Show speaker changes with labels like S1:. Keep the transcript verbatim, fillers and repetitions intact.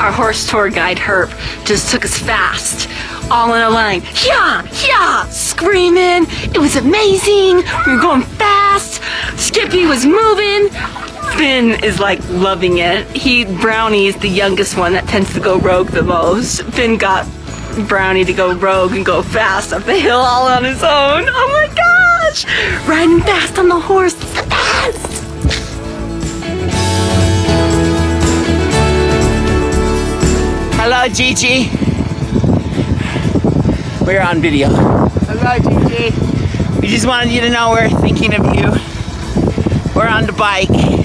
S1: our horse tour guide, Herb, just took us fast. All in a line. Yeah, yeah, screaming. It was amazing. We were going fast. Skippy was moving. Finn is like loving it. He, Brownie is the youngest one that tends to go rogue the most. Finn got Brownie to go rogue and go fast up the hill all on his own. Oh my gosh! Riding fast on the horse, it's the best!
S2: Hello, Gigi. We're on video. Hello, Gigi. We just wanted you to know we're thinking of you. We're on the bike.